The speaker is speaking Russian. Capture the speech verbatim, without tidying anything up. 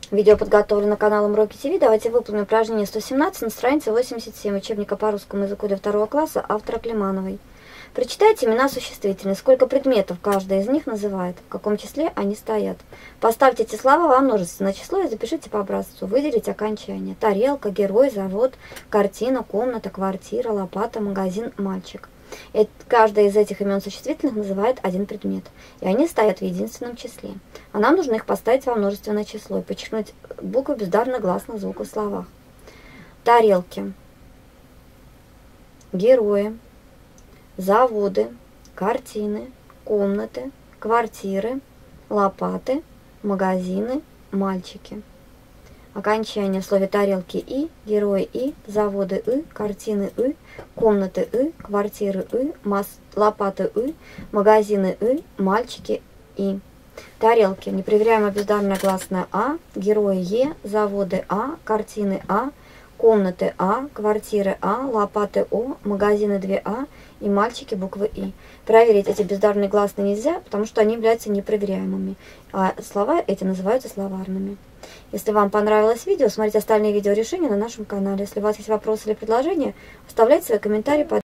Видео подготовлено каналом Уроки ТВ. Давайте выполним упражнение сто семнадцать на странице восемьдесят семь учебника по русскому языку для второго класса автора Климановой. Прочитайте имена существительных, сколько предметов каждая из них называет, в каком числе они стоят. Поставьте эти слова во множественное число и запишите по образцу. Выделите окончание. Тарелка, герой, завод, картина, комната, квартира, лопата, магазин, мальчик. И каждая из этих имен существительных называет один предмет, и они стоят в единственном числе. А нам нужно их поставить во множественное число и подчеркнуть буквы бездарно-гласных звуков в словах. Тарелки, герои, заводы, картины, комнаты, квартиры, лопаты, магазины, мальчики. Окончание в слове тарелки и, герои и, заводы и, картины и, комнаты и, квартиры и, лопаты и, магазины и, мальчики и. Тарелки. Непроверяемая бездарная гласная А, герои Е, заводы А, картины А, комнаты А, квартиры А, лопаты О, магазины две А и мальчики буквы И. Проверить эти бездарные гласные нельзя, потому что они являются непроверяемыми, а слова эти называются словарными. Если вам понравилось видео, смотрите остальные видеорешения на нашем канале. Если у вас есть вопросы или предложения, оставляйте свои комментарии под